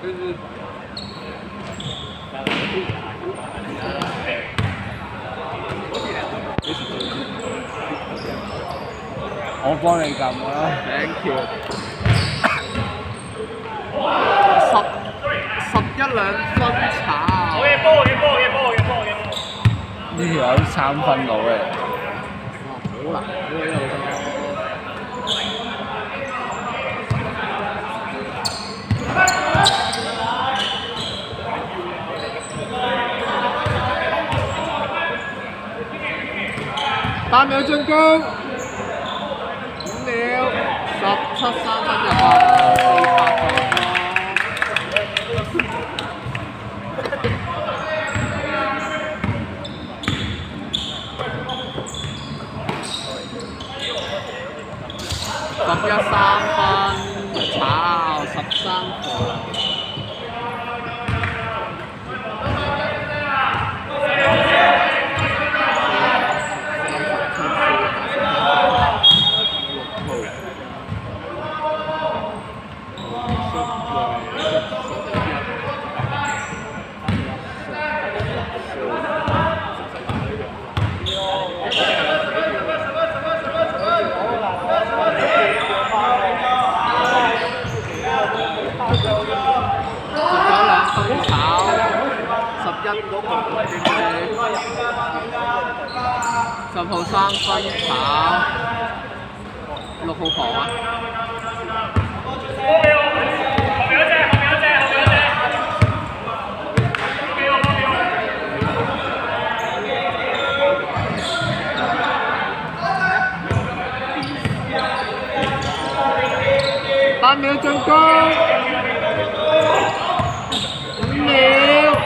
我幫你撳啦 ，thank you。11-2分炒。 好嘢波，好嘢波，好嘢波，好嘢波，好嘢波。 呢條友3分佬嘅。 好難喎呢度都。8秒進攻，5秒，17-3分入波，400個。11-3分，炒13分。10號3分炒，6號防啊！8秒進攻，5秒。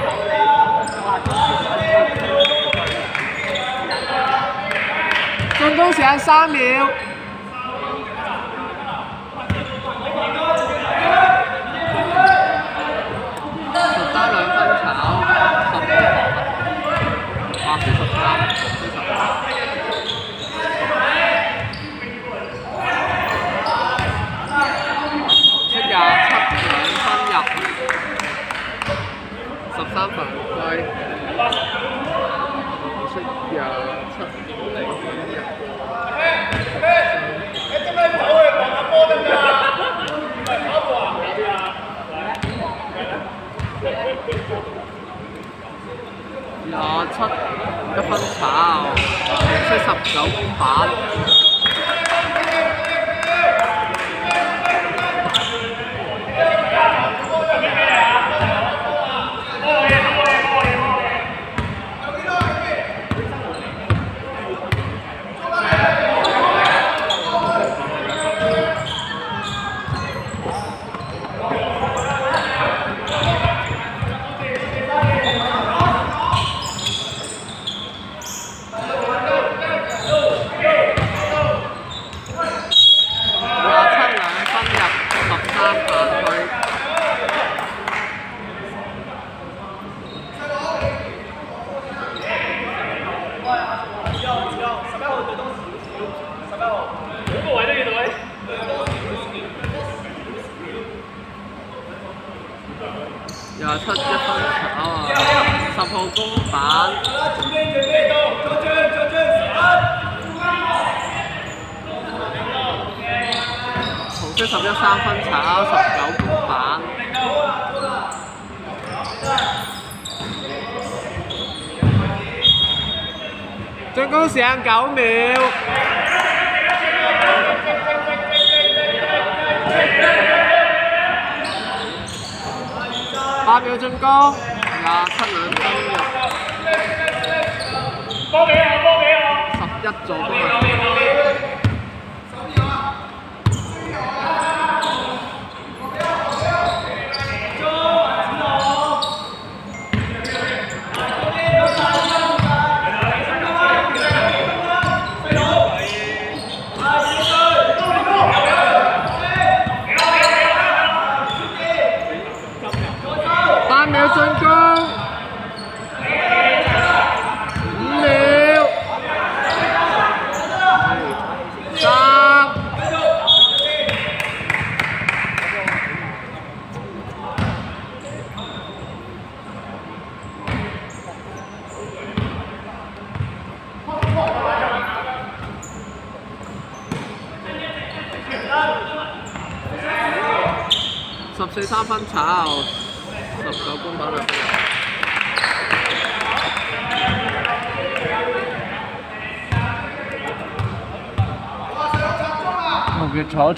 進攻時間3秒。10單2分炒，10個防啊！43。出27 2分入，13犯規。出27 2分入。27 1分炒，出19公板。27 1分炒啊！10號公板。紅色11 3分炒，19公板。進攻時間9秒。8秒進攻，27 2分入。 波俾我，波俾我。 11助攻啊！8秒進攻，5秒，3。 14三分炒，19公板2分。 我嘅炒。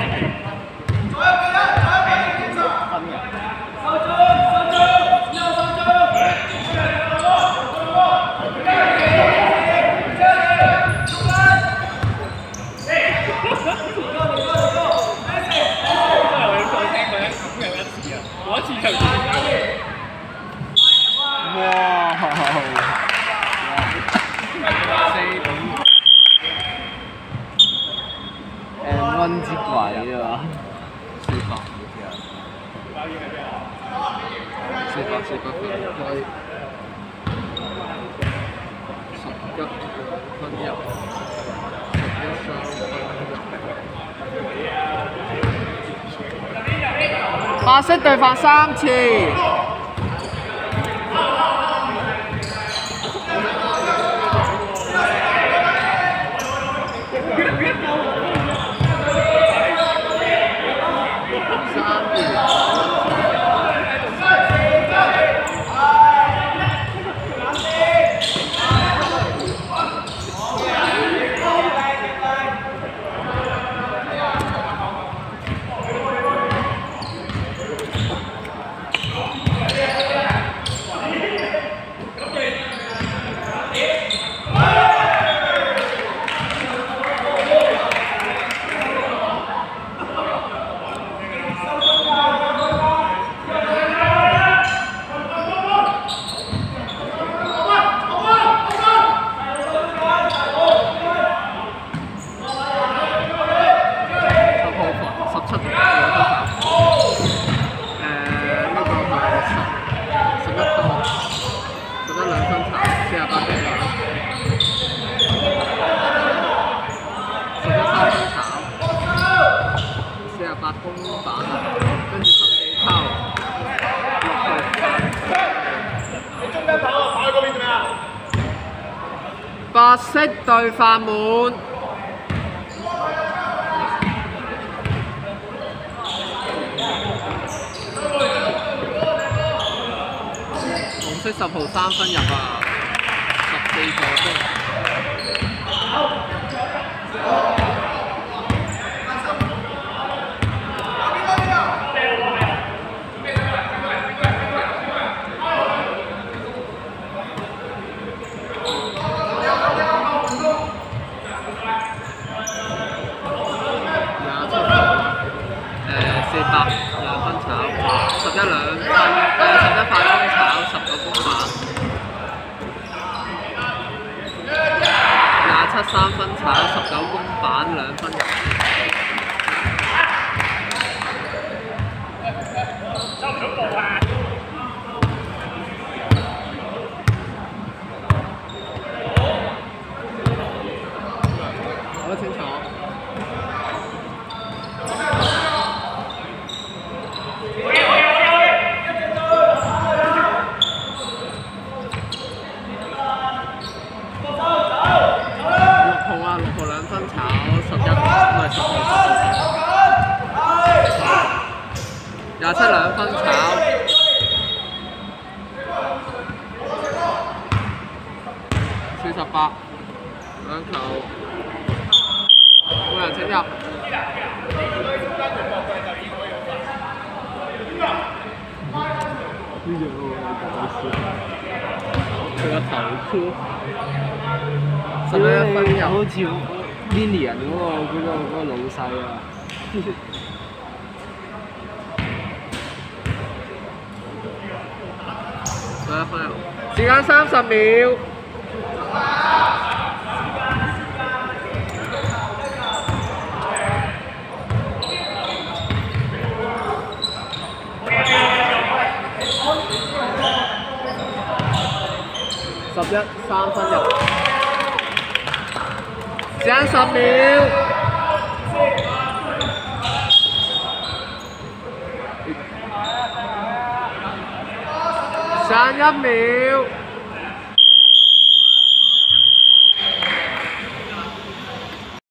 蚊之鬼啊！400分開，11分入，11三分入。白色對犯3次。白色對飯滿，紅色10號3分入啊，14個鐘。400 2分炒，11 2分，11快攻炒，19公板，27 3分炒，19公板2分入。 收唔到步啊！ 好清楚。6號2分炒11，唔係10號27 2分炒48兩球，每人請入。呢隻好搞笑，佢個頭箍。11分入， 好似 Lilian 嗰個老細啊！ 11分入，時間30秒。11 3分入。時間10秒。時間1秒。